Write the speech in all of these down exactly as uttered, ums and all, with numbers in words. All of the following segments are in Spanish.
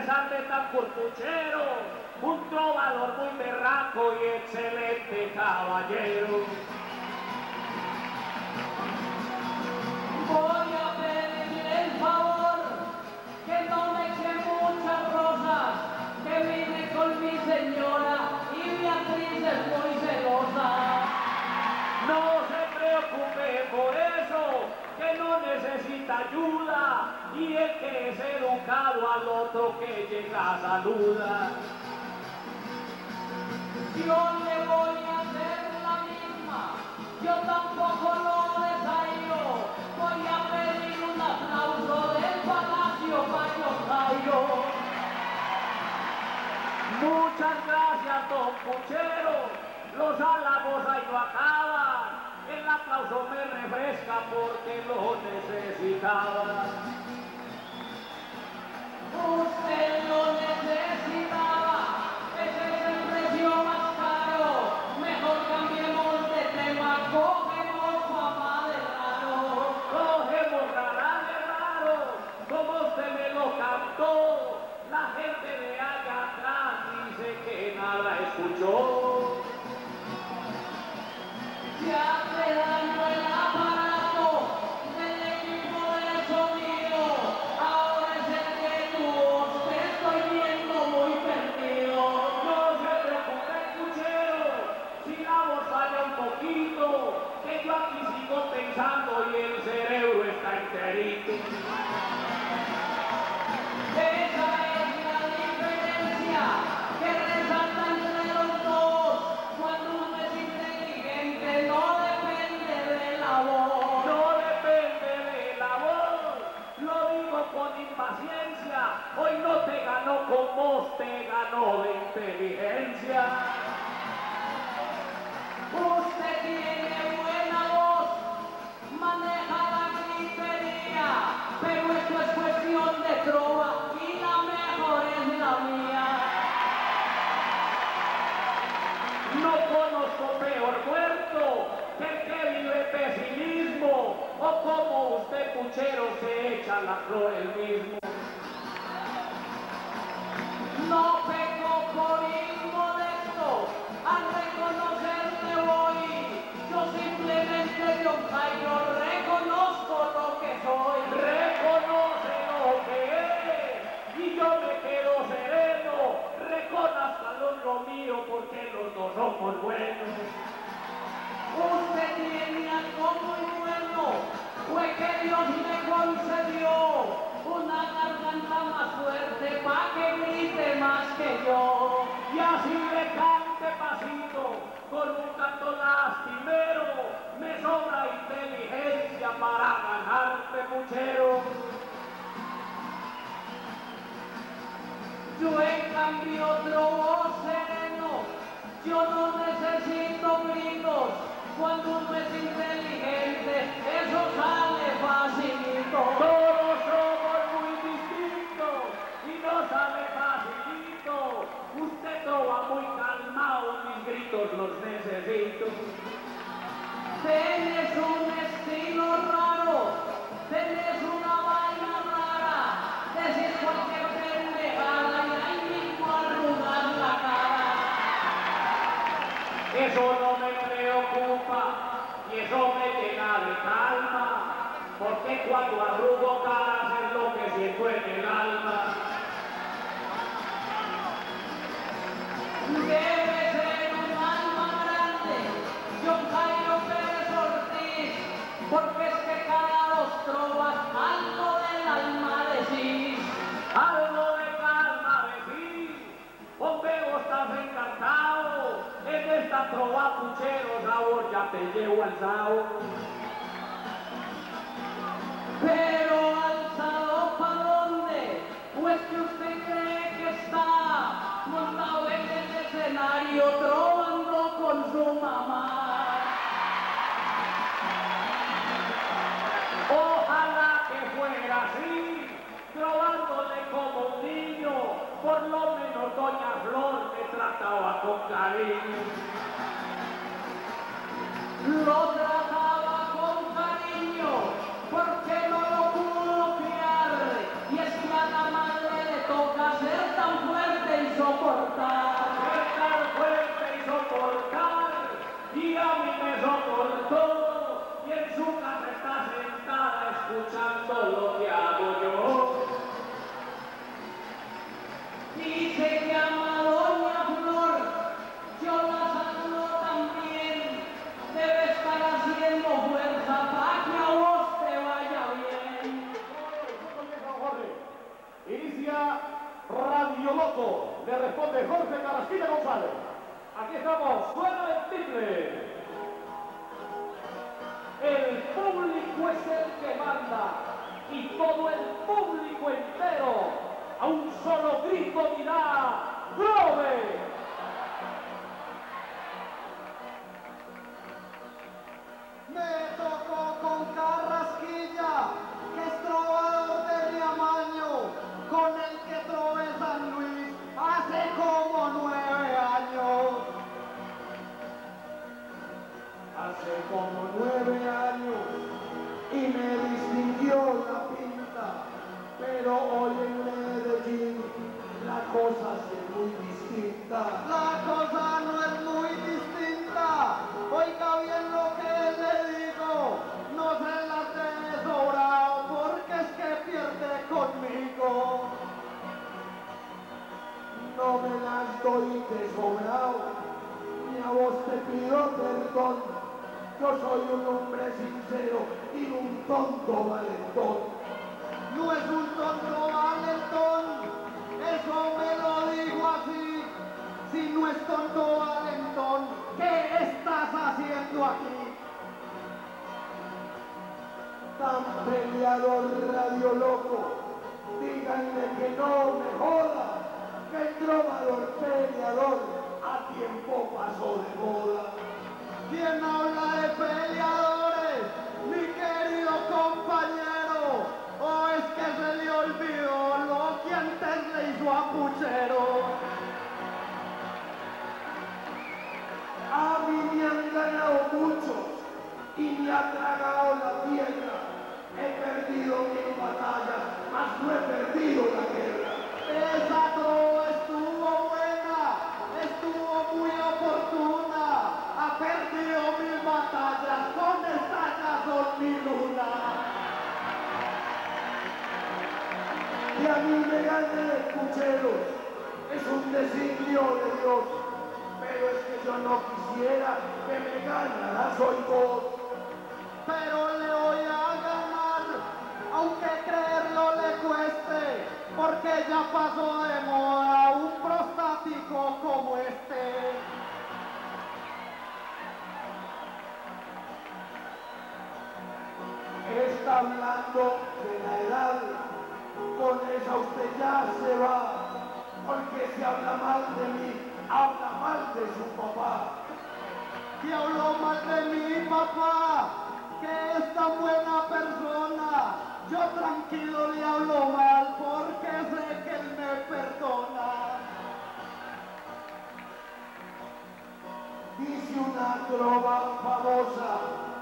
pesar de tan curpuchero, un trovador muy berraco y excelente caballero. Voy a pedirle el favor que no me eche muchas rosas, que vine con mi señora y Beatriz es muy celosa. No se preocupe por eso, que no necesita ayuda, y el que es educado al otro que llega saluda. Yo le voy a hacer la misma, yo tampoco lo desairo, voy a pedir un aplauso del Palacio Mayor Jairo. Muchas gracias, don Puchero. Los halagos ahí no acaban. El aplauso me refresca porque lo necesitaba. Usted lo necesitaba, ese es el precio más caro. Mejor cambiemos de tema, cogemos fama de raro. Cogemos rara de raro, como usted me lo cantó. La gente de allá atrás dice que nada escuchó. Se hace daño el aparato del equipo de sonido. Ahora es el que tu voz te estoy viendo muy perdido. No se preocupe, Puchero, si la voz falla un poquito, que yo aquí sigo pensando y el cerebro está enterito. Esa es la diferencia que resalta entre los dos. Cuando uno es inteligente no depende de la voz. No depende de la voz, lo digo con impaciencia. Hoy no te ganó con voz, te ganó de inteligencia. Usted tiene buena voz, maneja la gritería, pero esto es cuestión de trova y la mejor es la mía. No conozco peor muerto que el que vive pesimismo, o como usted, Puchero, se echa la flor el mismo. No peco por inmodesto, al reconocerme voy. Yo simplemente, John Jairo, reconozco lo que soy. Reconoce lo que es, y yo me quedo sereno. Reconozca lo mío porque los dos somos buenos. Usted tiene algo muy bueno, fue que Dios me concedió una garganta más fuerte pa' que grite más que yo. Y así le cante pasito, con un canto lastimero, me sobra inteligencia para ganarte, Puchero. Yo en cambio trobo sereno, yo no necesito gritos, cuando uno es inteligente, eso sale facilito. Todos somos muy distintos y no sale facilito. Usted trova muy calmado, mis gritos los necesito. Tenés un estilo raro, tenés una vaina rara, decís cualquier pendejada y ahí mismo arrugas la cara. Eso no me preocupa y eso me llena de calma, porque cuando arrugo caras es lo que siento en el alma. Debe ser un alma grande, John Jairo Pérez Ortiz, porque es que cada dos trovas algo del alma decís. Algo de calma decís, hombre, vos estás encantado, en esta trova, Puchero, sabor, ya te llevo alzado. Pero alzado pa' dónde, pues que usted cree que está montado en el escenario trovando con su mamá. Ojalá que fuera así, trovándole como un niño, por lo menos doña Flor me trataba con cariño. Lo trataba con cariño, porque no lo pudo criar, y es que a la madre le toca ser banda y todo el público entero a un solo grito dirá ¡Grove! Me tocó con Carrasquilla, que es trovador de mi amaño, con el que trové San Luis hace como nueve años. Hace como nueve años y me distinguió la pinta, pero hoy en Medellín la cosa es muy distinta. La cosa no es muy distinta, oiga bien lo que le digo, no se las dé sobrado porque es que pierde conmigo. No me las doy de sobrado, ni a vos te pido perdón. Yo soy un hombre sincero y un tonto valentón. No es un tonto valentón, eso me lo digo así. Si no es tonto valentón, ¿qué estás haciendo aquí? Tan peleador radio loco, díganle que no me joda, que el trovador peleador a tiempo pasó de moda. ¿Quién habla de peleadores, mi querido compañero? ¿O es que se le olvidó lo que antes le hizo a Puchero? A mí me han ganado muchos y me ha tragado la tierra. He perdido mil batallas, mas no he perdido la guerra. Esa trova estuvo buena, estuvo muy oportuna. Ha perdido mil batallas, con esta ya son mi luna. Y a mí me gané Pucheros, es un designio de Dios, pero es que yo no quisiera que me ganara, soy vos. Pero le voy a ganar, aunque creerlo le cueste, porque ya pasó de moda un prostático como este. Está hablando de la edad, con esa usted ya se va, porque si habla mal de mí, habla mal de su papá. Si habló mal de mi papá, que es tan buena persona, yo tranquilo le hablo mal, porque sé que él me perdona. Dice una trova famosa,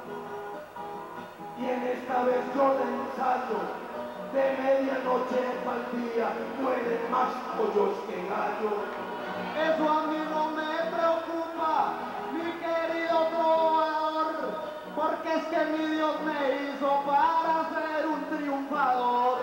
y en esta vez yo le ensayo, de medianoche al día mueren más pollos que gallos. Eso a mí no me preocupa, mi querido trovador, porque es que mi Dios me hizo para ser un triunfador.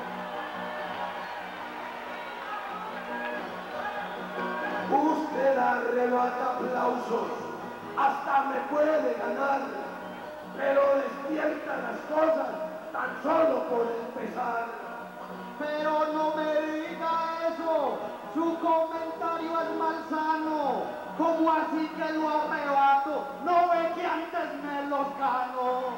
Usted arrebata aplausos, hasta me puede ganar, pero despierta las cosas tan solo por empezar. Pero no me diga eso, su comentario es malsano. ¿Cómo así que lo arrebato? ¿No ve que antes me los gano?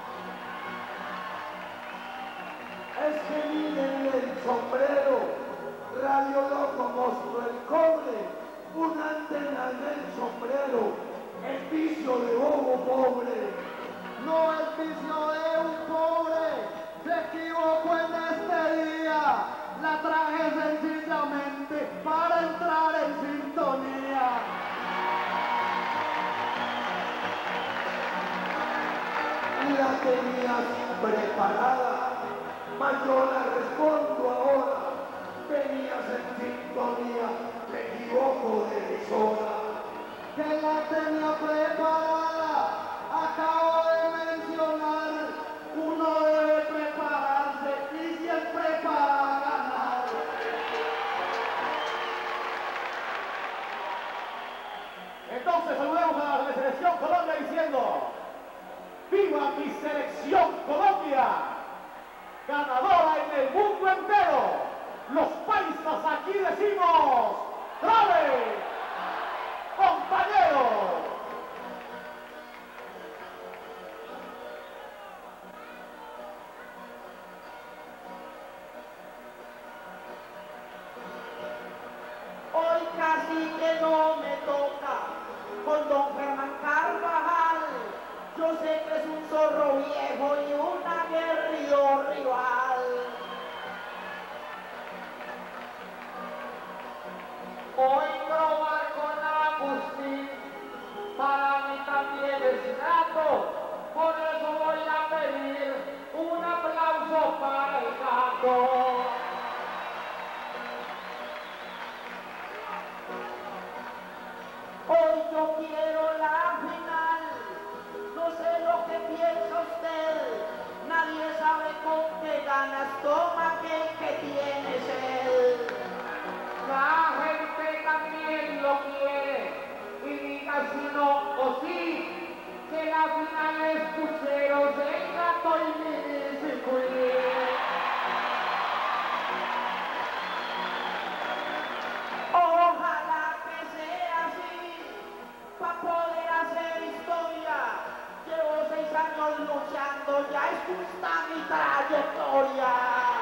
Es que miren el sombrero, Radio Loco mostró el cobre, una antena en el sombrero, es vicio de bobo pobre. No es vicio de un pobre, se equivocó en este día, la traje sencillamente para entrar en sintonía. La tenías preparada, mas yo la respondo ahora, venías en sintonía, me equivoco de emisora. Que la tenía preparada, acabo de mencionar, uno debe prepararse y siempre para ganar. Entonces saludamos a la selección Colombia diciendo ¡viva mi selección Colombia! Ganadora en el mundo entero. Los paisas aquí decimos ¡Grave! ¡Compañeros! así que no me toca con don Germán Carvajal. Yo sé que es un zorro viejo y un aguerrido rival. Hoy probar con Agustín para mí también es grato, por eso voy a pedir un aplauso para el gato. Hoy yo quiero la final, no sé lo que piensa usted, nadie sabe con qué ganas toma aquel que tiene sed. La gente también lo quiere, y diga si no o sí, que la final es Pucheros, el gato y Minisicui. Ojalá que sea así, para poder hacer historia. Llevo seis años luchando, ya es justa mi trayectoria.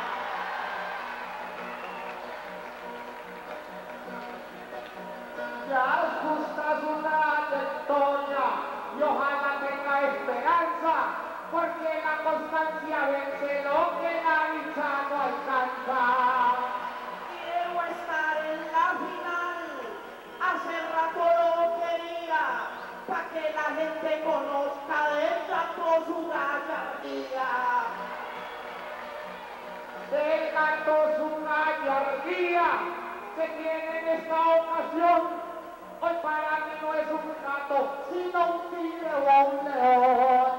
Ya es justa su trayectoria y ojalá tenga esperanza, porque la constancia vence lo que la dicha no alcanza. Quiero estar en la final, hace rato lo quería, para que la gente conozca del gato su gallardía. Del gato su gallardía que tiene en esta ocasión. Hoy para mí no es un gato, sino un tigre o un león.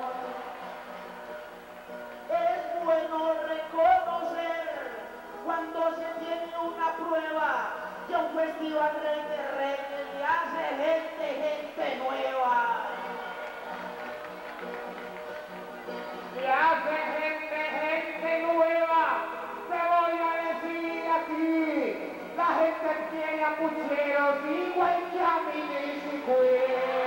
Es bueno reconocer cuando se tiene una prueba que un festival Rey de Reyes le hace gente, gente nueva. Le hace gente, gente nueva. Te voy a decir aquí. La gente quiere a Pucheros igual que a Minisicui.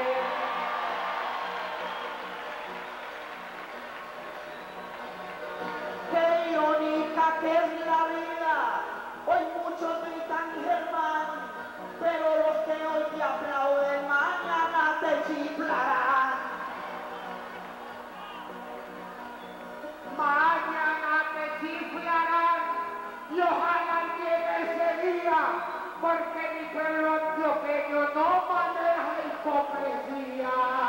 Qué irónica que es la vida. Hoy muchos gritan Germán, pero los que hoy te aplauden mañana te chiflarán. Mañana te chiflarán y ojalá llegue ese día, porque mi pueblo antioqueño no maneja hipocresía.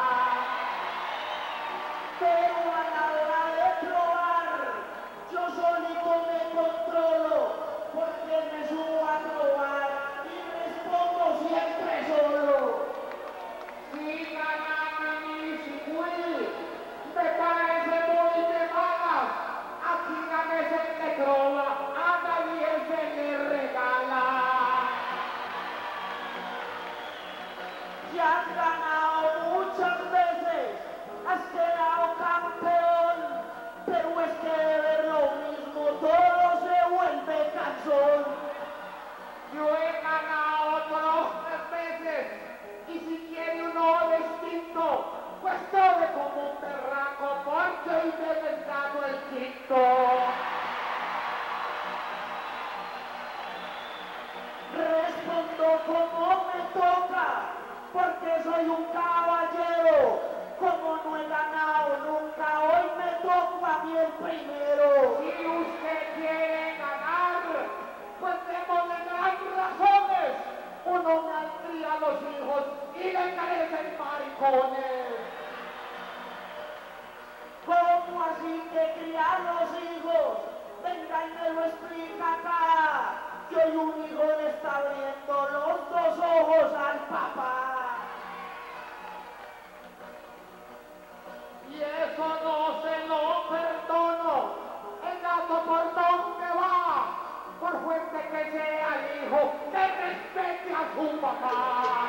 Pero a la hora de probar, yo solito me controlo, porque me subo a probar y respondo siempre solo. Si gana Minisicui, me parece muy de malas, aquí ganes el Necroba, a nadie se le regala. Ya has ganado muchas veces, has quedado campeón, pero es que de ver lo mismo todo se vuelve cansón. Yo he ganado dos tres veces, y si quiere uno distinto, pues tome como un berraco, porque hoy me he inventado el quinto. Respondo como me toca, porque soy un caballero. Como no he ganado nunca, hoy me toca a mí el primero. Si usted quiere ganar, pues démosle las razones. Uno malcría a los hijos y le carecen maricones. ¿Cómo así que criar los hijos? Venga y me lo explica acá. Que hoy un hijo le está abriendo los dos ojos al papá. Y eso no se lo perdono. El gato por donde va, por fuerte que sea el hijo, que respete a su papá.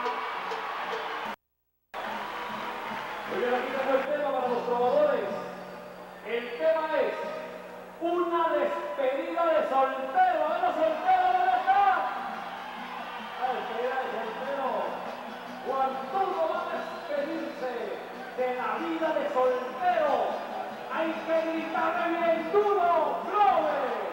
Muy bien, aquí tengo el tema para los trovadores. El tema es una despedida de soltero. A ver, los solteros, ¿dónde están? La despedida de soltero. Cuando uno va a despedirse de la vida de soltero, hay que gritarle bien duro, ¡Grove!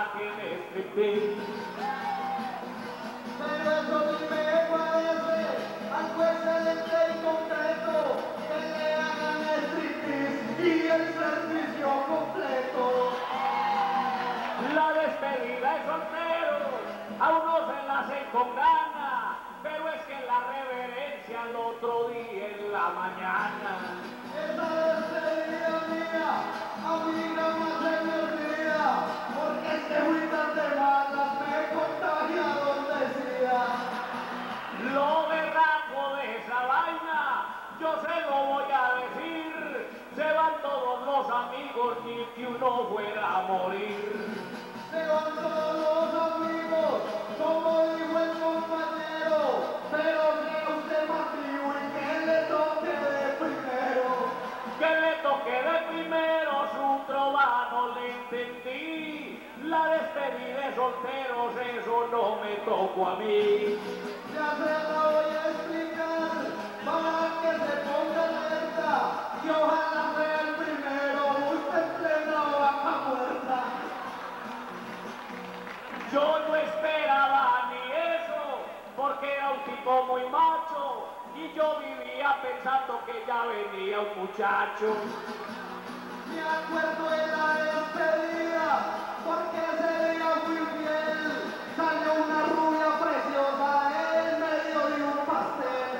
saquen striptease. Pero eso ni me parece algo excelente y concreto, que le hagan striptease y el servicio completo. La despedida de solteros, a unos se la hacen con gana, pero es que la reverencia al otro día en la mañana. Esa despedida mía, a mí jamás se me olvida, porque es que fui tan de malas, me contagia donde sea. Lo berraco de esa vaina, yo se lo voy a decir, se van todos los amigos ni que uno fuera a morir. Se van todos los amigos, como dijo el compañero, pero que usted más vivo y que le toque de primero. Que le toque de primero su trova, no le entendí. La despedida de solteros, eso no me tocó a mí. Ya se la voy a explicar para que se ponga alerta y ojalá sea el primero, usted en plena vaca muerta. Yo no esperaba ni eso, porque era un tipo muy macho, y yo vivía pensando que ya venía un muchacho. Me acuerdo de la despedida, porque ese día fui fiel, salió una rubia preciosa en medio de un pastel.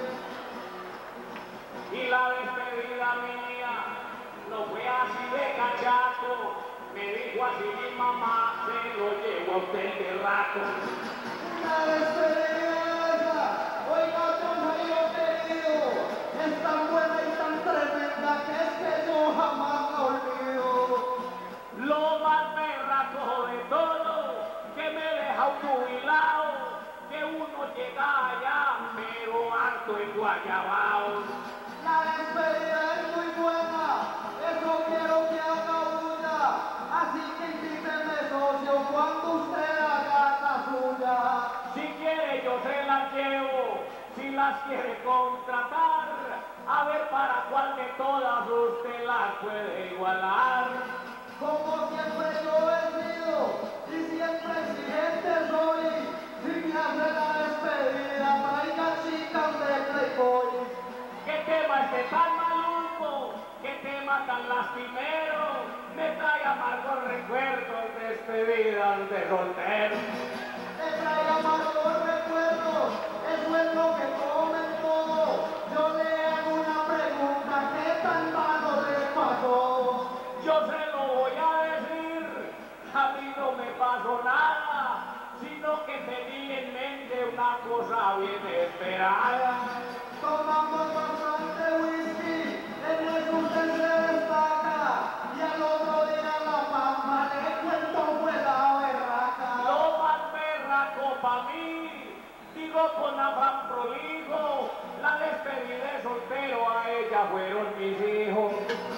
Y la despedida mía no fue así de cachaco, me dijo así mi mamá, se lo llevo a usted de rato. La despedida esa, oiga, don Jairo querido, es tan buena y tan tremenda que es que yo jamás la olvido. Lo más berraco de todo, que me deja un jubilado, que uno llega allá, pero harto en Guayabao. La despedida es muy buena, eso quiero que haga una, así que invíteme socio cuando usted haga la suya. Si quiere yo se las llevo, si las quiere contratar, a ver para cuál de todas usted las puede igualar. Como siempre yo he sido y siempre exigente soy, si me hace la despedida traiga chicas de Playboy. ¿Qué tema este tan maluco? ¿Qué tema tan lastimero? Me trae amargos recuerdos de despedidas de soltero. Me trae amargos recuerdos, eso es lo que comen todo. Yo le hago una pregunta, ¿qué tan malo le pasó? Yo se lo voy a decir, a mí no me pasó nada, sino que tenía en mente una cosa bien esperada. Tomamos bastante whisky, en eso usted se destaca, y al otro día la pampa le cuento fue la berraca. Lo más berraco pa' mí, digo con afán prolijo, la despedida de soltero a ella fueron mis hijos.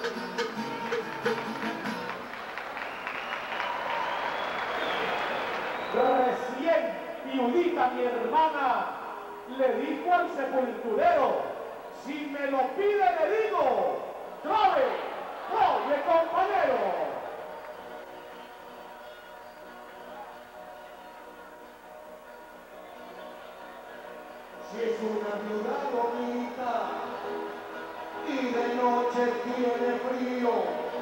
Recién viudita mi hermana le dijo al sepulturero, si me lo pide le digo, trove, trove compañero. Si es una viuda bonita y de noche tiene frío,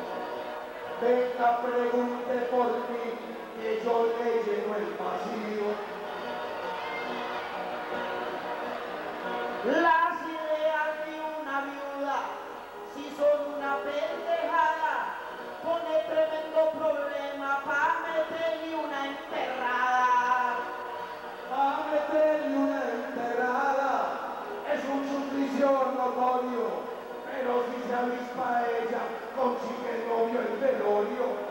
venga pregunte por mí que yo le lleno el vacío. Las ideas de una viuda, si son una pendejada, pone tremendo problema pa' meterle una enterrada. A meterle una enterrada es un suplicio notorio, pero si se avispa ella, consigue el novio el velorio.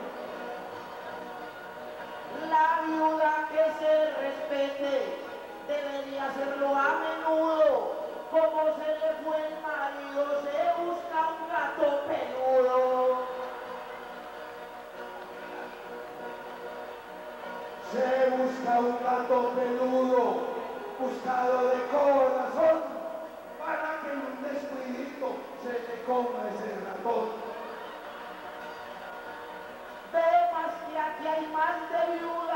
La viuda que se respete debería hacerlo a menudo. Como se le fue el marido, se busca un gato peludo. Se busca un gato peludo, buscado de corazón, para que en un descuidito se le coma ese ratón. Ve más que aquí hay más de viuda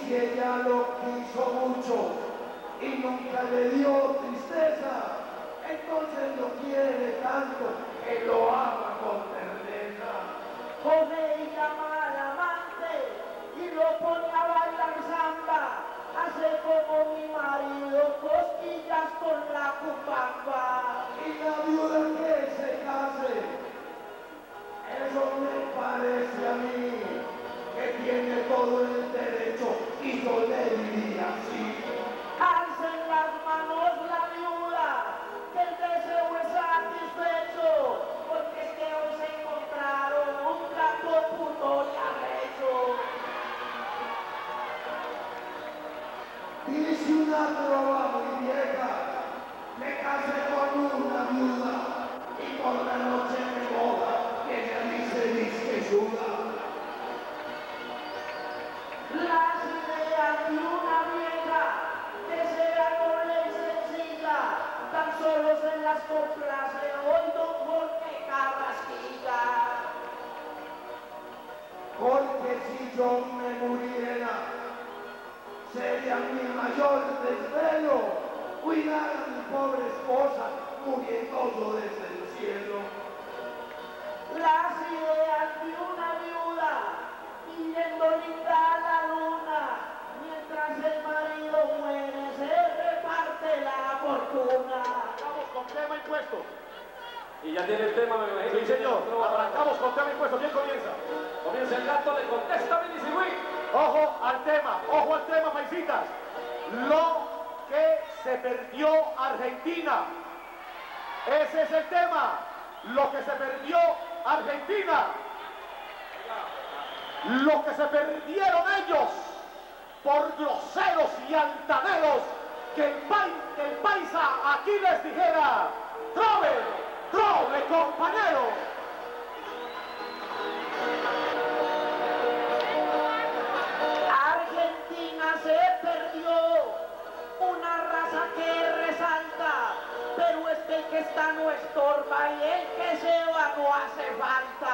si ella lo quiso mucho y nunca le dio tristeza, entonces lo quiere tanto que lo ama con terneza. Con ella al amante y lo pone a bailar samba, hace como mi marido cosquillas con la cupamba. Y la viuda que se case, eso me parece a mí que tiene todo el derecho, y yo le diría así. Alcen las manos la viuda, que el deseo es satisfecho, porque es que hoy se encontraron un gato puto y arrecho. Dice una trova muy vieja, me casé con una viuda y por la noche me boda, y ella dice, dice, ayuda. Las ideas de una vieja que sea noble y sencilla, tan solo se las complace hoy don Jorge Carrasquilla. Porque si yo me muriera, sería mi mayor desvelo cuidar a mi pobre esposa muriendo desde el cielo. Las ideas de una viuda pidiendo linda a la luna, mientras el marido muere se reparte la fortuna. Arrancamos con tema impuesto. Y ya tiene el tema, me imagino. Sí, señor. Arrancamos con tema impuesto. ¿Quién comienza? Comienza el gato, le contesta Minisigüí. Ojo al tema, ojo al tema, maicitas. Lo que se perdió Argentina. Ese es el tema. Lo que se perdió Argentina. Lo que se perdieron ellos por groseros y altaneros, que el, pai, que el paisa aquí les dijera: trove, trove, compañero. Argentina se perdió, una raza que resalta, pero es que el que está no estorba y el que se va no hace falta.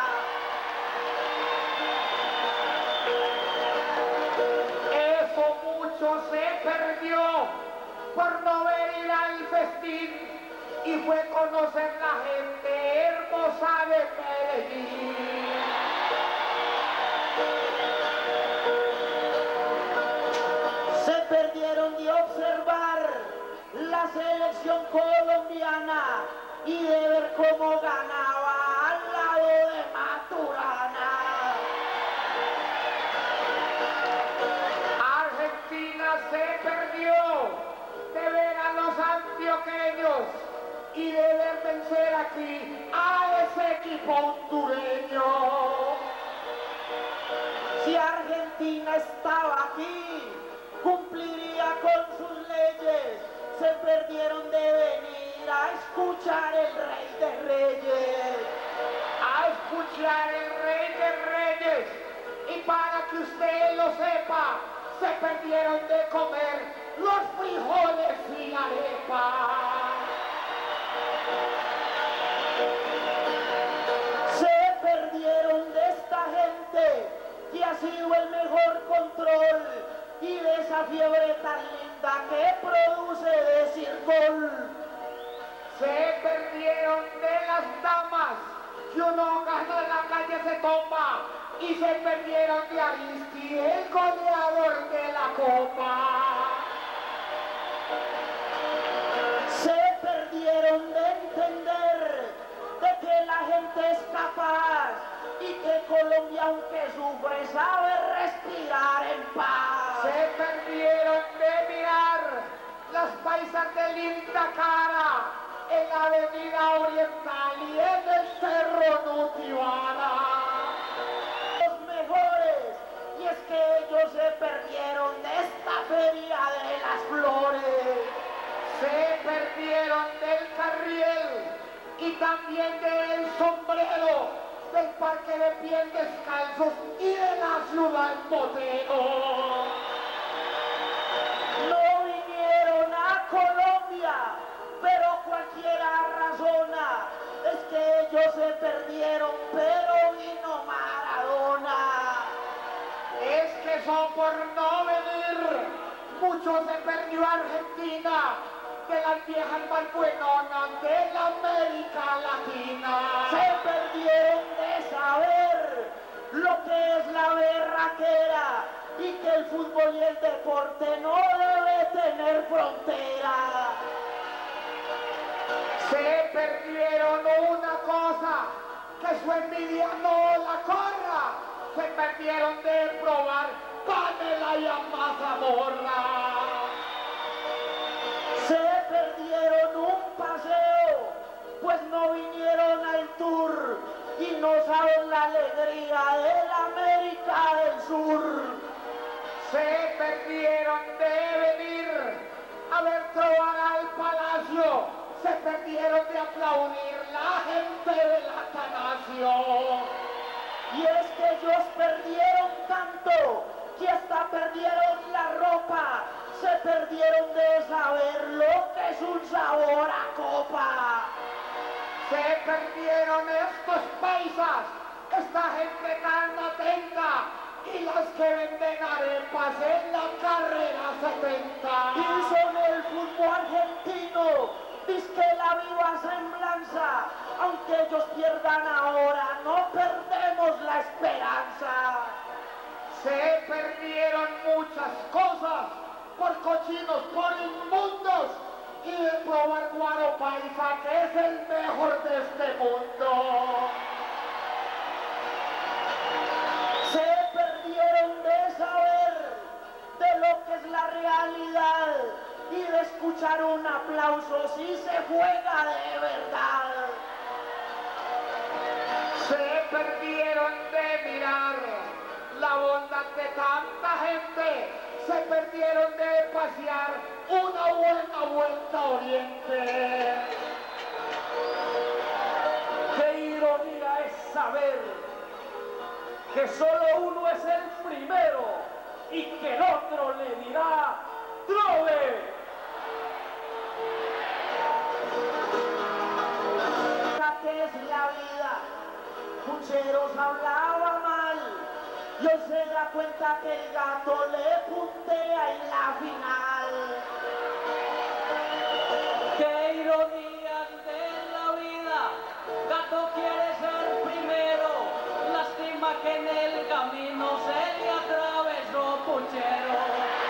Eso mucho se perdió por no ver ir al festín, y fue conocer la gente hermosa de Medellín. Se perdieron de observar la selección colombiana y de ver cómo ganaba al lado de Maturana. Argentina se perdió de ver a los antioqueños y de ver vencer aquí a ese equipo hondureño. Si Argentina estaba aquí, cumpliría con sus leyes. Se perdieron de venir a escuchar el Rey de Reyes, a escuchar el Rey de Reyes. Y para que usted lo sepa, se perdieron de comer los frijoles y arepa. Se perdieron de esta gente que ha sido el mejor control y de esa fiebre tan linda que produce decir gol. Se perdieron de las damas que uno gana en la calle se toma, y se perdieron de Aristi, el goleador de la copa. Se perdieron de entender de que la gente es capaz y que Colombia, aunque sufre, sabe respirar en paz. Se perdieron de mirar las paisas de linda cara en la avenida Oriental y en el Cerro Nutibara. Los mejores, y es que ellos se perdieron de esta feria de las flores. Se perdieron del carriel y también del sombrero, del parque de pies descalzos y de la ciudad Botero. No vinieron a Colombia, pero cualquiera razona, es que ellos se perdieron, pero vino Maradona. Es que empezó por no venir. Mucho se perdió Argentina de las viejas balbuenonas de la América Latina. Se perdieron de saber lo que es la berraquera y que el fútbol y el deporte no debe tener frontera. Se perdieron una cosa, que su envidia no la corra. Se perdieron de probar panela y mazamorra. Se perdieron un paseo, pues no vinieron al tour y no saben la alegría de la América del Sur. Se perdieron de venir a ver trobar al palacio. Se perdieron de aplaudir la gente de la Atanasio. Y es que ellos perdieron tanto que hasta perdieron la ropa. Se perdieron de saber lo que es un sabor a copa. Se perdieron estos paisas, esta gente tan atenta, y las que venden arepas en la carrera setenta. Y son el fútbol argentino, dizque la viva semblanza. Aunque ellos pierdan ahora, no perdemos la esperanza. Se perdieron muchas cosas por cochinos, por inmundos, y de probar guaro paisa, que es el mejor de este mundo. Se perdieron de saber de lo que es la realidad y de escuchar un aplauso si se juega de verdad. Se perdieron de mirar la bondad de tanta gente. Se perdieron de pasear una buena vuelta a Oriente. Qué ironía es saber que solo uno es el primero y que el otro le dirá ¡Trove! ¿Qué es la vida? Pucheros hablaba mal y hoy se da cuenta que el gato le puntea en la final. Qué ironía de la vida, gato quiere ser primero, lástima que en el camino se le atravesó Puchero.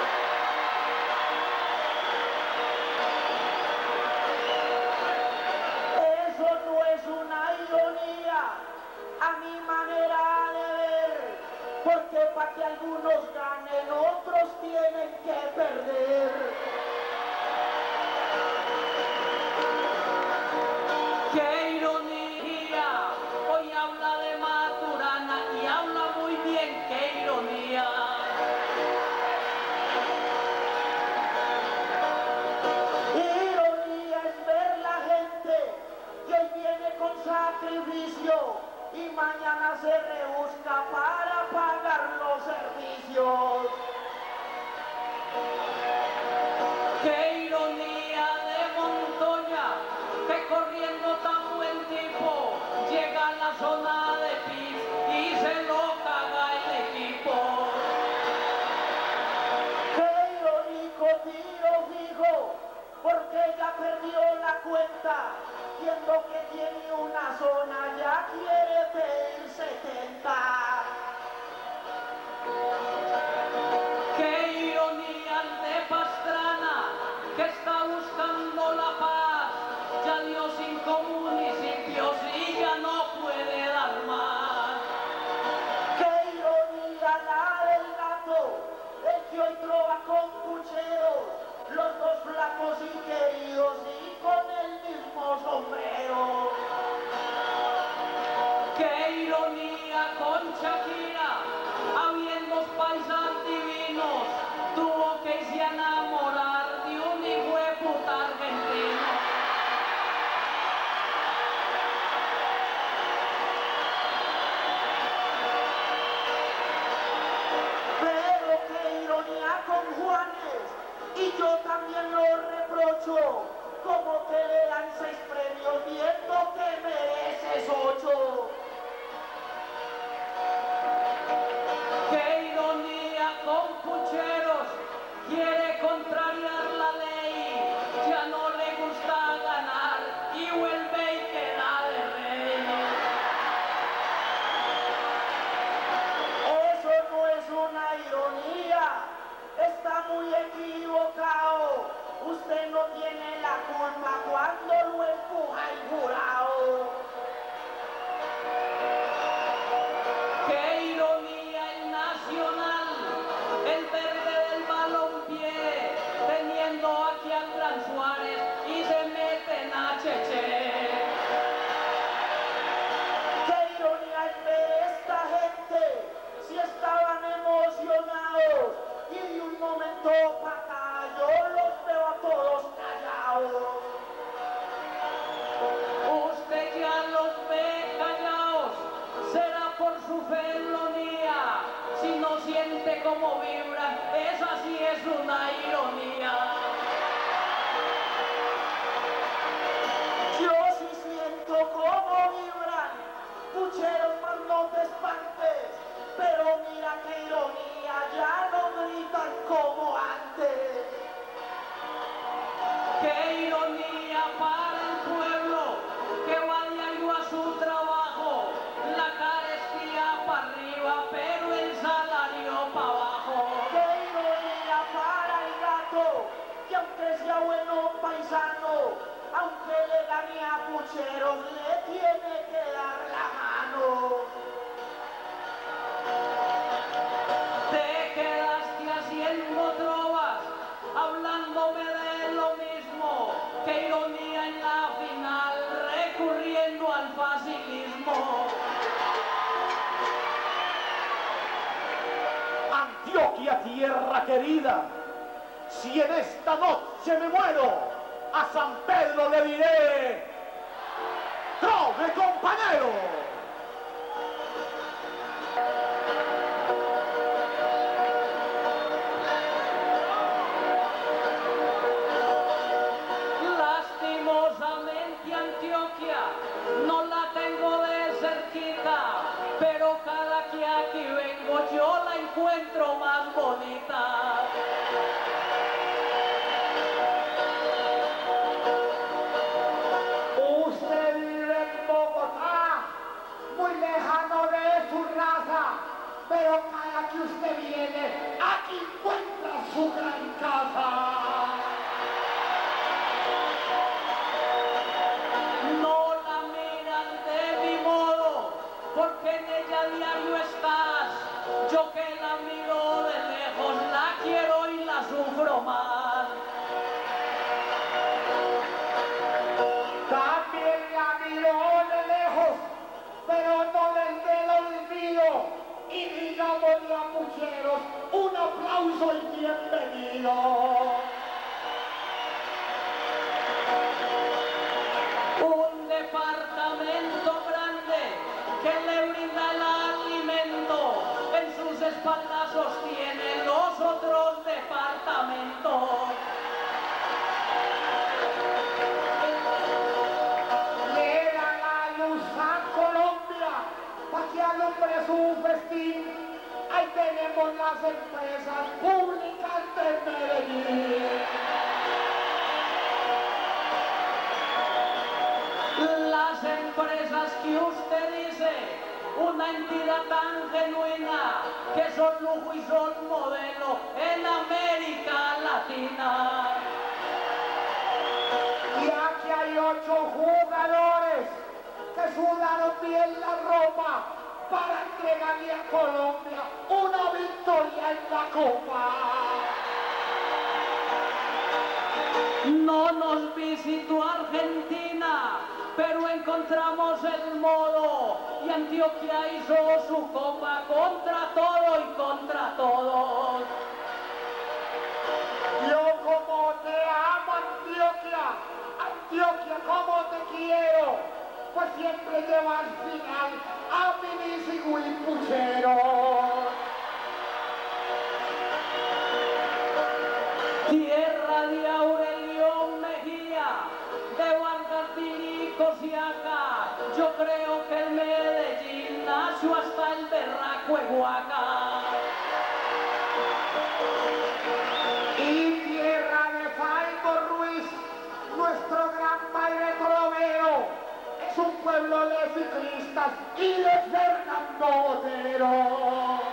Eso no es una ironía, a mi manera de ver, porque para que algunos ganen, otros tienen que perder. Qué ironía, hoy habla de Maturana y habla muy bien, qué ironía. Ironía es ver la gente que hoy viene con sacrificio y mañana se rebusca para pagar los servicios. Qué ironía de Montoya, que corriendo tan buen tipo, llega a la zona de pis y se lo caga el equipo. Qué irónico tiro fijo, porque ya perdió la cuenta, viendo que tiene una zona ya quiere pedir setenta. Qué ironía de Pastrana, que está buscando la paz, ya dio cinco municipios y ya no puede dar más. Qué ironía la del gato, el que hoy trova con Puchero, los dos flacos y queridos y con el mismo sombrero. Qué ironía con Shakira, habiendo paisas divinos, tuvo que irse a enamorar de un hijo de puta argentino. Pero qué ironía con Juanes, y yo también lo reprocho, como que le dan seis premios viendo que mereces ocho. Qué ironía siente como vibran, esa sí es una ironía. Yo sí siento cómo vibran, pucheros, más no te espantes, pero mira qué ironía, ya no gritan como antes. Qué ironía para el pueblo que va diario a su trabajo, la carestía para arriba, pero el salario para abajo. Qué ironía para el gato, que aunque sea bueno paisano, aunque le gane a pucheros, le tiene que dar la mano. Te quedaste haciendo trovas, hablándome de lo mismo, qué ironía en la final, recurriendo al facilismo. Antioquia, tierra querida, si en esta noche me muero, a San Pedro le diré, ¡trove, compañero! Lastimosamente Antioquia no la tengo de cerquita, pero cada que aquí vengo yo la encuentro más bonita. Usted vive en Bogotá, muy lejano de su raza, pero cada que usted viene, aquí encuentra su gran casa. No la miran de mi modo, porque en ella diario estás. Yo que la miro de lejos, la quiero y la sufro más. También la miro de lejos, pero no desde el olvido. Y digámosle a pucheros, un aplauso y bienvenido. Un departamento grande que le brinda el alimento, en sus espaldas sostiene los otros departamentos. Le da la luz a Colombia para que alumbre su festín. Ahí tenemos las empresas públicas de Medellín. Las empresas que usted dice, una entidad tan genuina, que son lujo y son modelo en América Latina. Y aquí hay ocho jugadores que sudaron bien la ropa para entregarle a Colombia una victoria en la Copa. No nos visitó Argentina, pero encontramos el modo y Antioquia hizo su copa contra todo y contra todos. Yo como te amo, Antioquia, Antioquia como te quiero, pues siempre llevas final a mi Misigüí puchero. Tierra de Aurelio Mejía, de Vargas y Cosiaca, yo creo que el Medellín nació hasta el berraco Eguaca. Y tierra de Falco Ruiz, nuestro gran maestro Romero, es un pueblo de ciclistas y de Fernando Botero.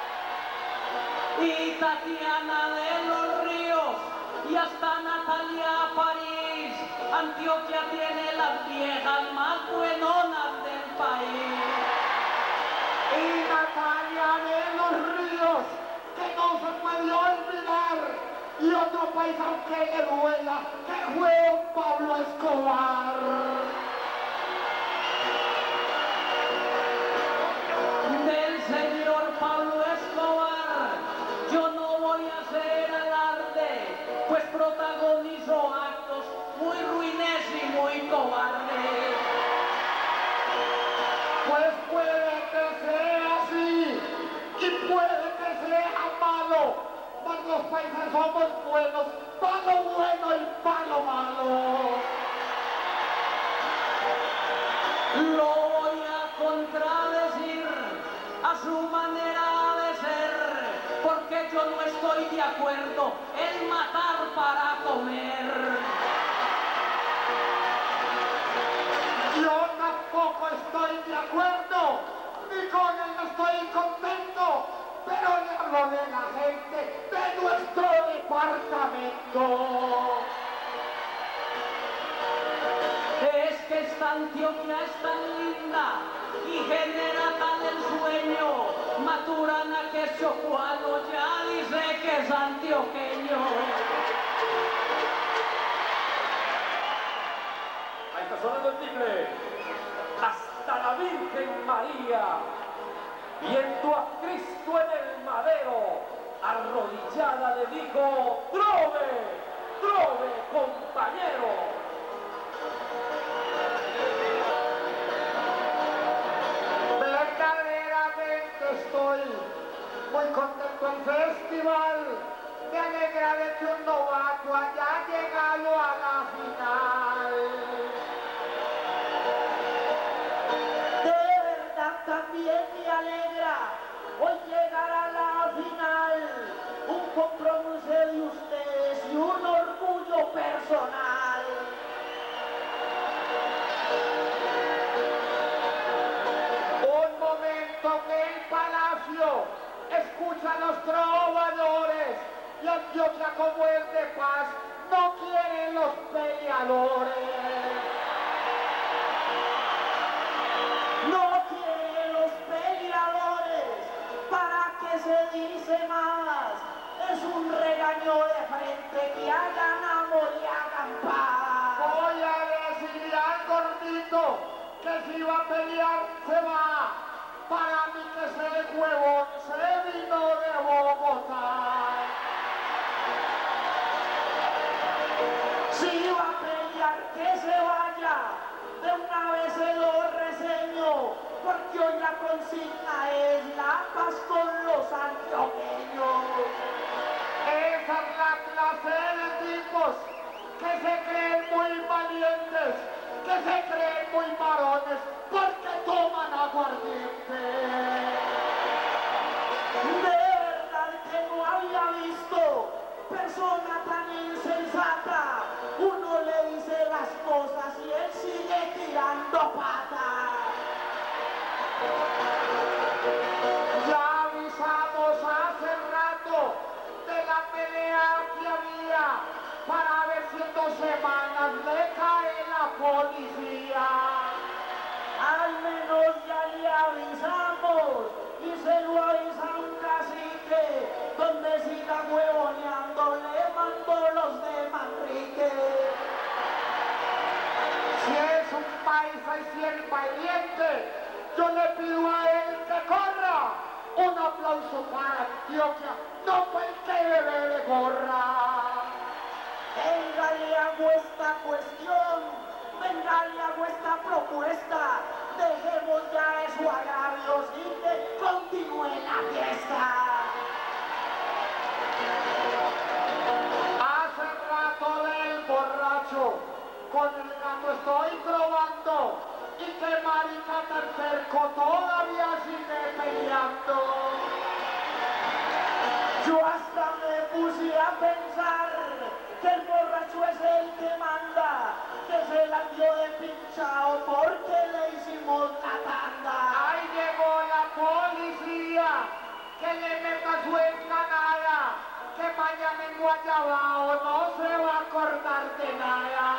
Y Tatiana de los Ríos, y hasta Natalia París, Antioquia tiene las viejas más buenonas del país. Y Natalia de los Ríos, que no se puede olvidar, y otro país aunque le duela, que fue don Pablo Escobar. Del señor Pablo Escobar, yo no voy a hacer alarde, pues protagonizó actos muy ruines y muy cobardes. Pues puede que sea así, y puede que sea malo, mas los países somos buenos, palo bueno y palo malo. Lo voy a contradecir a su manera de ser, porque yo no estoy de acuerdo en matar para comer. Yo tampoco estoy de acuerdo, ni con él no estoy contento, pero le hablo de la gente de nuestro departamento. Es que esta Antioquia es tan linda y genera tal el sueño. Maturana que es chocuano ya dice que es antioqueño. Ahí está sonando el timbre. Hasta la Virgen María, viendo a Cristo en el madero, arrodillada le dijo: trove, trove, compañero. Verdaderamente estoy muy contento en festival. Me alegra de que un novato haya llegado a la final. De verdad también me alegra hoy llegar a la final, un compromiso de ustedes y un orgullo personal. Un momento que el palacio escucha a los trovadores y Antioquia como es de paz no quieren los peleadores. No quiere los peleadores, ¿para qué se dice más? Es un regaño de frente que hagan amor y hagan paz. Voy a decirle al gordito que si va a pelear se va. Para mí que ese huevón se vino de Bogotá. Si va a pelear que se vaya, de una vez se lo reseño, porque hoy la consigna es la paz con los antioqueños. Esa es la clase de tipos que se creen muy valientes, que se creen muy varones, porque toman aguardiente. De verdad que no había visto persona tan insensata. Uno le dice las cosas y él sigue tirando patas. Ya avisamos hace rato de la pelea que había, para ver si en dos semanas le cae la policía. Al menos ya le avisamos y se lo avisa un cacique, donde siga huevoneando le mando los de Manrique. Si es un paisa y si es valiente, yo le pido a él que corra. Un aplauso para Antioquia, no fue el que bebé de gorra. Venga, le hago esta cuestión, venga, le hago esta propuesta, dejemos ya esos agravios y que continúe la fiesta. Hace rato del borracho, con el gato estoy probando, y que marica tan cerco todavía sigue peleando. Yo hasta me puse a pensar que el borracho es el que manda, que se la dio de pinchado porque le hicimos la tanda. Ahí llegó la policía, que le meta su encanada, que mañana en Guayabao no se va a acordar de nada.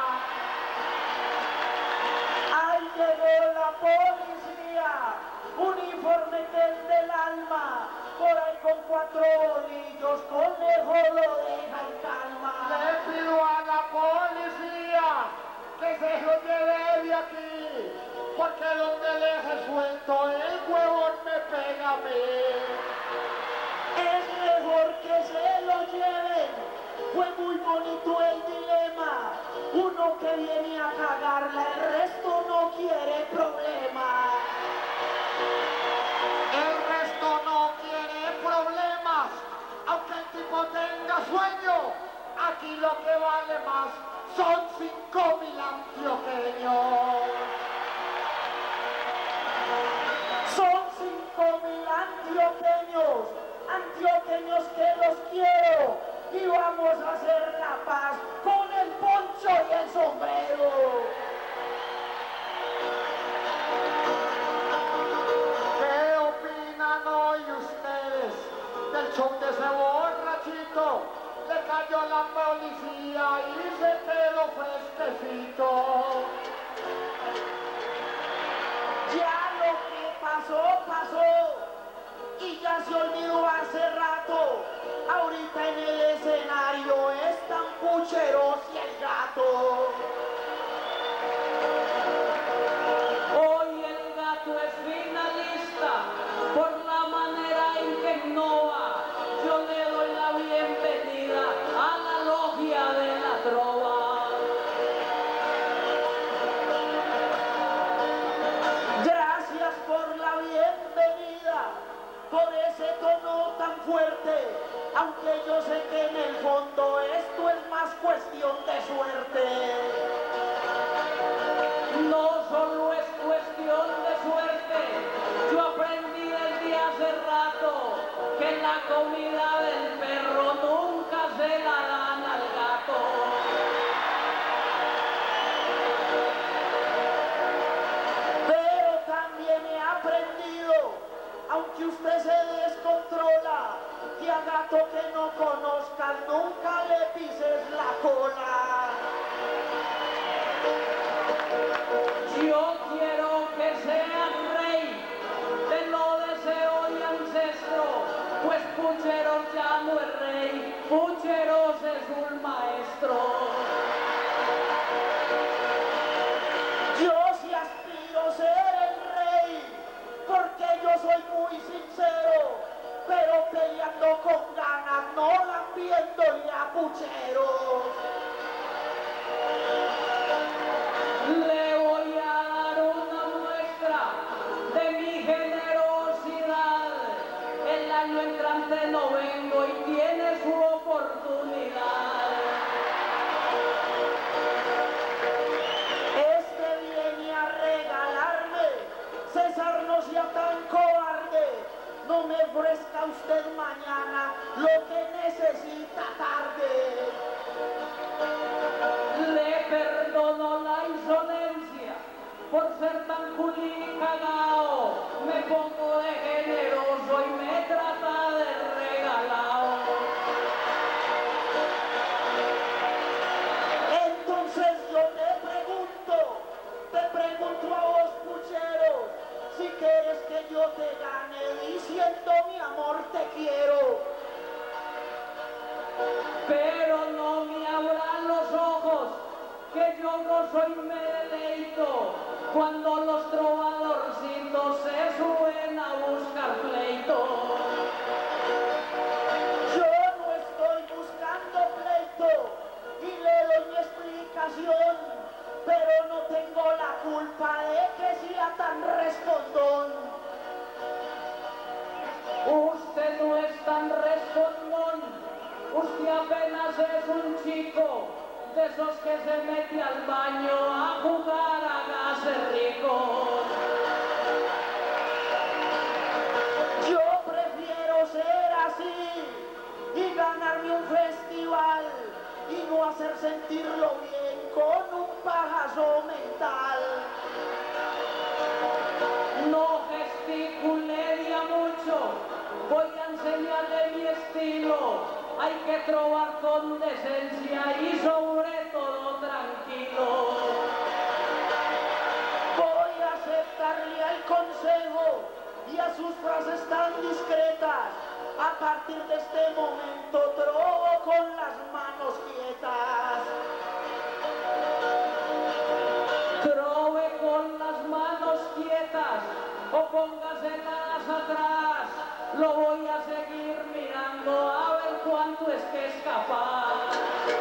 Ahí llegó la policía, uniforme que es del alma, por ahí con cuatro bolillos, conejo lo deja en calma. Le pido a la policía que se lo lleve de aquí, porque donde le deje suelto el huevón me pega a mí. Es mejor que se lo lleven, fue muy bonito el dilema, uno que viene a cagarla, el resto no quiere problema. El resto no quiere problemas, aunque sueño. Aquí lo que vale más son cinco mil antioqueños. Son cinco mil antioqueños, antioqueños que los quiero, y vamos a hacer la paz con el poncho y el sombrero. ¿Qué opinan hoy ustedes del show de ese borrachito? Le cayó la policía y se quedó fresquecito. Ya lo que pasó, pasó, y ya se olvidó hace rato. Ahorita en el escenario están Pucheros y el gato. Hoy el gato es finalista por la manera en que innova. Yo le doy la bienvenida a la logia de la trova. Gracias por la bienvenida, por ese tono tan fuerte, aunque yo sé que en el fondo esto es más cuestión de suerte. No solo es cuestión de suerte, yo aprendí desde hace rato que la comida del perro nunca se la dan al gato. Pero también he aprendido, aunque usted se descontrola, que a gato que no conozcas nunca le pises la cola. Yo quiero que sean rey, te lo deseo de ancestro, pues Pucheros ya no es rey, Pucheros es un maestro. Yo sí aspiro a ser el rey, porque yo soy muy sincero, pero peleando con ganas, no la viéndole a Pucheros. Le voy a dar una muestra de mi generosidad. El año entrante no vengo y tiene su oportunidad. Este viene a regalarme, César no sea tan cobarde, no me ofrezca usted mañana lo que necesita tarde. Le perdono la insolencia por ser tan culicagao. Me pongo de generoso y me trata de regalado. Entonces yo te pregunto, te pregunto a vos, Pucheros, si quieres que yo te gane diciendo mi amor te quiero. Pero no me abran los ojos, que yo no soy me deleito cuando los trovadorcitos se suben a buscar pleito. Yo no estoy buscando pleito y le doy mi explicación, pero no tengo la culpa de que sea tan respondón. Usted no es tan respondón, usted apenas es un chico de esos que se mete al baño a jugar a hágase rico. Yo prefiero ser así y ganarme un festival y no hacer sentirlo bien con un pajazo mental. No gesticule dia mucho, voy a enseñarle mi estilo. Hay que trobar con decencia y sobre todo tranquilo. Voy a aceptarle al consejo y a sus frases tan discretas. A partir de este momento trobo con las manos quietas. Trove con las manos quietas o póngaselas atrás. Lo voy a seguir mirando a ver cuánto es que es capaz.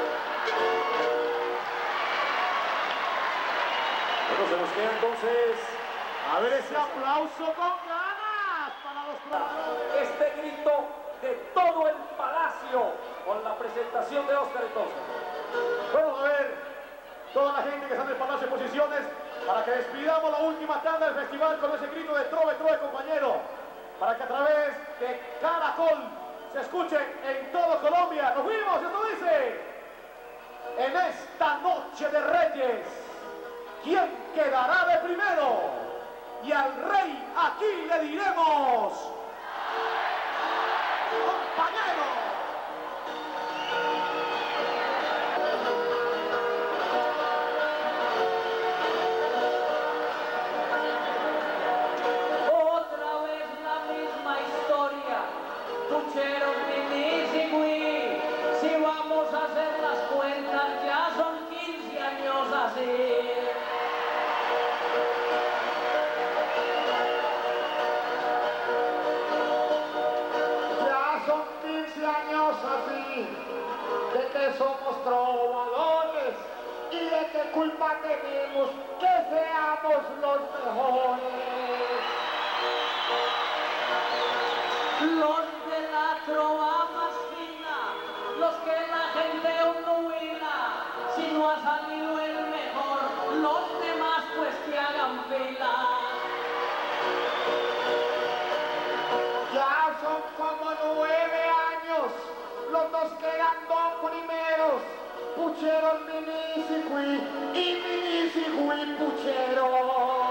Bueno, se nos queda entonces a ver ese aplauso con ganas para los trovadores. Este grito de todo el palacio con la presentación de Oscar entonces. Vamos a ver toda la gente que está en el Palacio de Posiciones para que despidamos la última tanda del festival con ese grito de trove, trove, compañero, para que a través de Caracol se escuche en todo Colombia. Nos fuimos, esto dice: en esta noche de Reyes, ¿quién quedará de primero? Y al rey aquí le diremos: compañero. Otra vez la misma historia, pucheros, minis y Wii. Si vamos a hacer las cuentas, ya son quince años así. Ya son quince años así, de que somos trovadores y de qué culpa tenemos que seamos los mejores. Los de la trova más fina, los que la gente ondulina. Si no ha salido el mejor, los demás pues que hagan fila. Ya son como nueve años, los dos quedan dos primeros, pucheros Minisicui y Minisicui pucheros.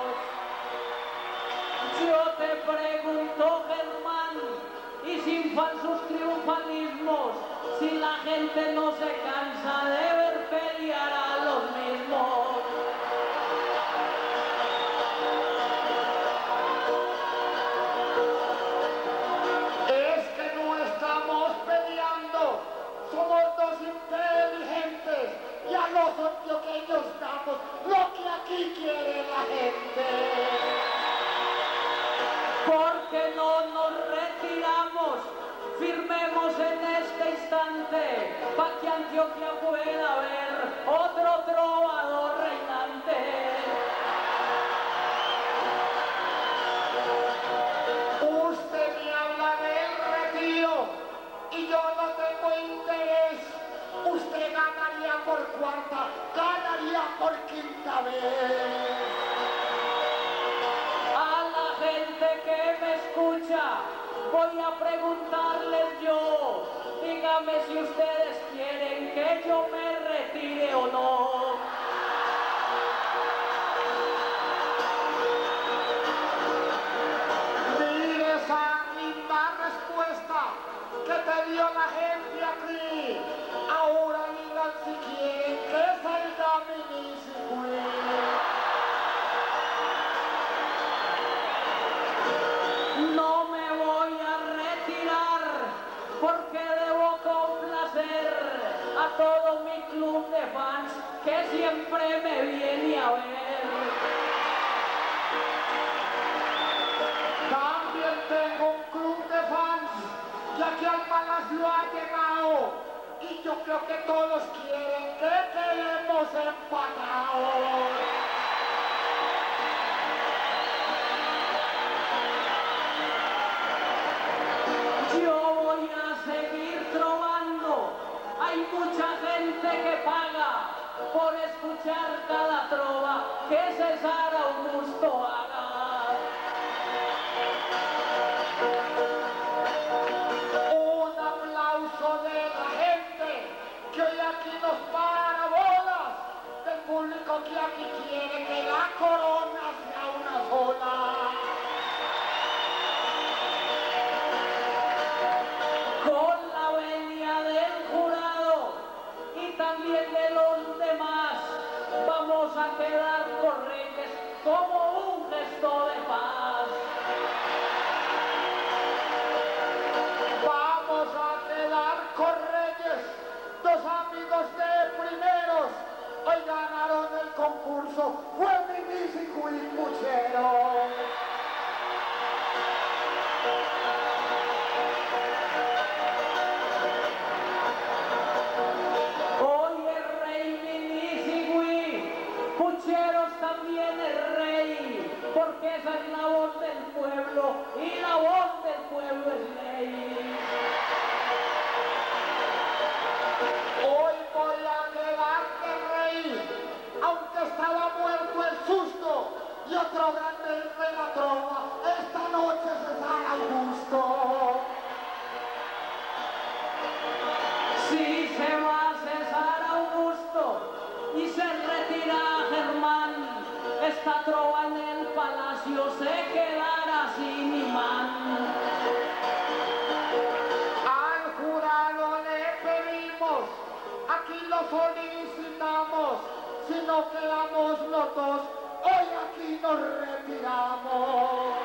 Yo te pregunto, Germán, y sin falsos triunfalismos, si la gente no se cansa de ver pelear a los mismos. Es que no estamos peleando, somos dos inteligentes y a los antioqueños damos lo que aquí quiere la gente. Porque no nos retiramos, firmemos en este instante, pa' que Antioquia pueda ver otro trovador reinante. Usted me habla del retiro y yo no tengo interés. Usted ganaría por cuarta, ganaría por quinta vez. A la gente que me escucha, voy a preguntarles yo, dígame si ustedes quieren que yo me retire o no. Mire esa linda respuesta que te dio la gente aquí. Ahora digan si quieren que salga Minisicui. No me voy a retirar porque debo complacer a todo mi club de fans que siempre me viene a ver. También tengo un club de fans que aquí al Palacio ha llegado y yo creo que todos quieren que quedemos empatados. Yo voy a seguir trovando, hay mucha gente que paga por escuchar cada trova que César Augusto haga. Un aplauso de la gente que hoy aquí nos para bolas, del público que aquí quiere que la corona sea una sola. Con la venia del jurado y también de los demás, vamos a quedar correges como un Jesús. solicitamos, si no quedamos los dos, hoy aquí nos retiramos.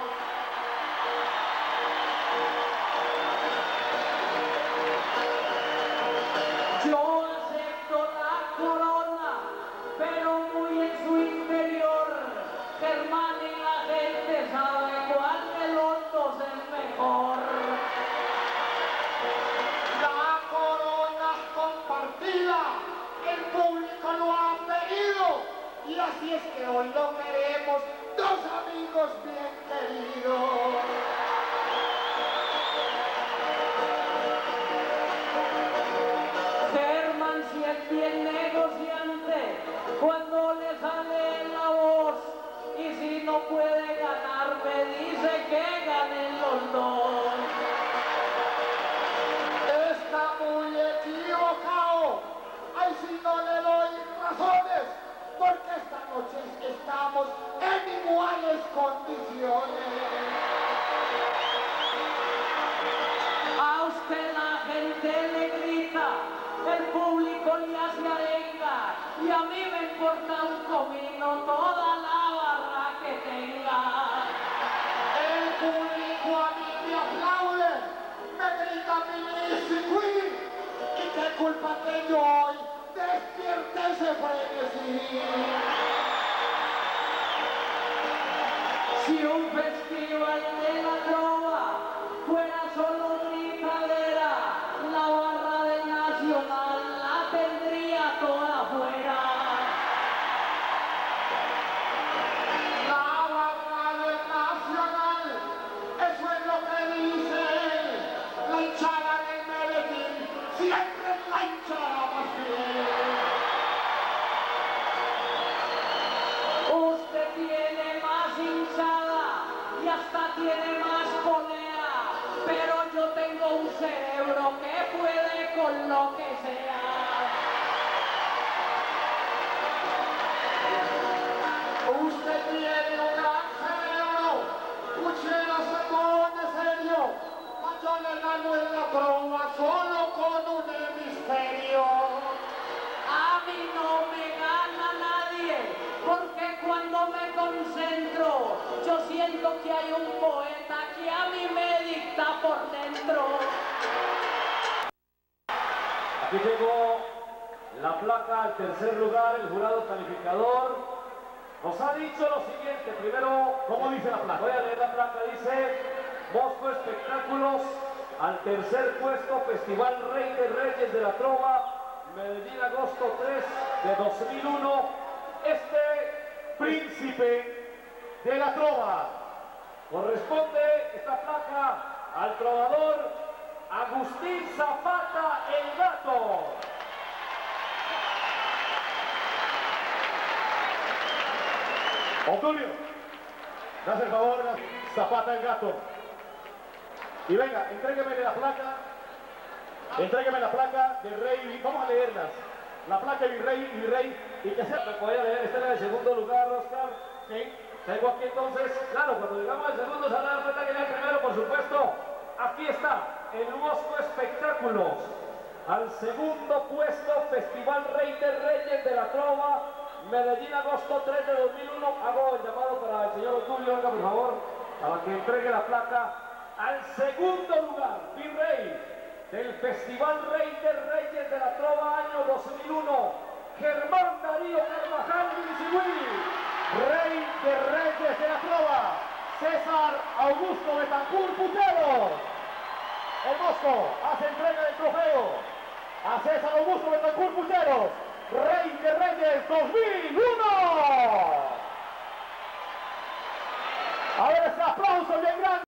Yo acepto la corona, pero muy en su interior. Germán y la gente sabe cuál de los dos es mejor. La corona compartida, el público lo ha pedido, y así es que hoy lo queremos, dos amigos bien queridos. Germán si es bien negociante cuando le sale la voz, y si no puede ganar me dice que ganen los dos. Está muy equivocado, ay si no le doy razones, porque esta noche estamos en iguales condiciones. A usted la gente le grita, el público le hace arenga, y a mí me importa un comino toda la barra que tenga. El público a mí me aplaude, me grita mi Lizzy Queen, y qué culpa que yo hoy despierte ese frenesí. Si un festival de la trova fuera solo gritadera, la barra del Nacional la tendría toda afuera. La barra del Nacional, eso es lo que dice él. La hinchada del Medellín siempre es la hinchada más fiel. Usted tiene más hinchada y hasta tiene más polea, pero yo tengo un cerebro que puede con lo que sea. Usted tiene un gran cerebro, puchera se pone serio, mas yo le gano en la trova solo con un hemisferio. A mí no me gana nadie, porque cuando me concentro, yo siento que hay un poeta que a mí me dicta por dentro. Aquí tengo la placa al tercer lugar, el jurado calificador nos ha dicho lo siguiente. Primero, ¿Cómo dice la placa? voy a leer la placa, dice Mosco Espectáculos, al tercer puesto, Festival Rey de Reyes de la Trova, Medellín, agosto tres de dos mil uno. Este Príncipe de la trova. corresponde, esta placa, al trovador Agustín Zapata el Gato. Obdulio, me hace el favor, Zapata el Gato. Y venga, entrégueme la placa, entrégueme la placa de Rey, vamos a leerlas. La placa de Virrey y Virrey, y que sea... Me voy a leer, este es el segundo lugar, Oscar. Sí. Tengo aquí entonces, claro, cuando llegamos al segundo se van a dar cuenta que era el primero, por supuesto. Aquí está, el Mosco Espectáculos. Al segundo puesto, Festival Rey de Reyes de la Trova, Medellín, agosto tres de dos mil uno. Hago el llamado para el señor Otulio, venga por favor, para que entregue la placa al segundo lugar, Virrey, del Festival Rey de Reyes de la Trova, año dos mil uno, Germán Darío Carvajal Lizzy. Rey de Reyes de la Trova, César Augusto Betancur Putero. El Mosco hace entrega del trofeo a César Augusto Betancur Putero, Rey de Reyes dos mil uno. A ver ese aplauso bien grande.